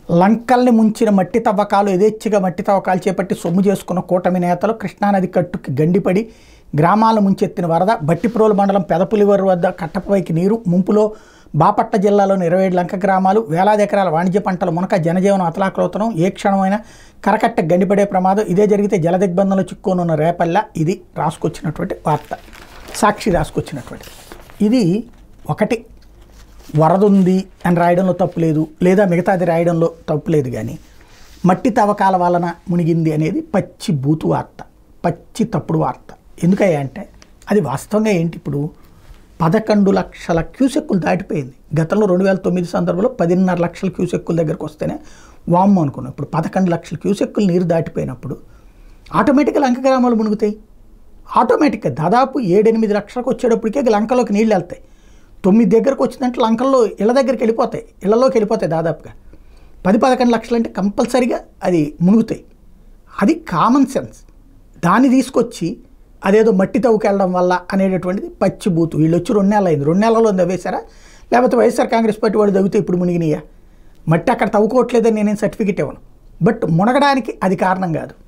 లంకల్ని ముంచిన మట్టి తవ్వకాలు యథేచ్ఛగా మట్టి తవ్వకాలు చేపట్టి సొమ్ము చేసుకున్న కూటమి నేతలు కృష్ణానది కట్టుకి గండిపడి గ్రామాలను ముంచెత్తిన వరద బట్టిప్రోలు మండలం పెదపులివరు వద్ద కట్టపైకి నీరు ముంపులో బాపట్ల జిల్లాలోని 27 లంక గ్రామాలు వేలాది ఎకరాల వాణిజ్య పంటలు మునక జనజీవనం అతలాకులవుతనం ఏ క్షణమైన కరకట్ట గండిపడే ప్రమాదం ఇదే జరిగితే జల దిగ్బంధంలో చిక్కుకోనున్న రేపల్ల ఇది రాసుకొచ్చినటువంటి వార్త సాక్షి రాసుకొచ్చినటువంటి ఇది ఒకటి వరద ఉంది అని రాయడంలో తప్పు లేదు లేదా మిగతాది రాయడంలో తప్పు లేదు కానీ మట్టి తవ్వకాల వలన మునిగింది అనేది పచ్చి బూతు వార్త పచ్చి తప్పుడు వార్త ఎందుకయ్యా అంటే అది వాస్తవంగా ఏంటి ఇప్పుడు 11 లక్షల క్యూసెక్కులు దాటిపోయింది గతంలో 2009 సందర్భంలో 10.5 లక్షల క్యూసెక్కుల దగ్గరకు వస్తేనే వామ్ము అనుకున్నాం ఇప్పుడు 11 లక్షల క్యూసెక్కులు నీరు దాటిపోయినప్పుడు ఆటోమేటిక్గా లంక గ్రామాలు మునుగుతాయి ఆటోమేటిక్గా దాదాపు 7-8 లక్షలకు వచ్చేటప్పటికే లంకలోకి నీళ్ళు వెళ్తాయి 9 దగ్గరకు వచ్చిందంటే లంకల్లో ఇళ్ళ దగ్గరికి వెళ్ళిపోతాయి ఇళ్లలోకి వెళ్ళిపోతాయి దాదాపుగా 10-11 లక్షలు అంటే కంపల్సరీగా అది మునుగుతాయి అది కామన్ సెన్స్ దాన్ని తీసుకొచ్చి అదేదో మట్టి తవ్వుకెళ్ళడం వల్ల అనేటటువంటిది పచ్చి బూతు వీళ్ళు వచ్చి 2 నెలలు అయింది 2 నెలల్లో తవ్వేశారా లేకపోతే వైఎస్ఆర్ కాంగ్రెస్ పార్టీ వాళ్ళు తవ్వితే ఇప్పుడు మునిగినాయా మట్టి అక్కడ తవ్వుకోవట్లేదని నేనేం సర్టిఫికెట్ ఇవ్వను బట్ మునగడానికి అది కారణం కాదు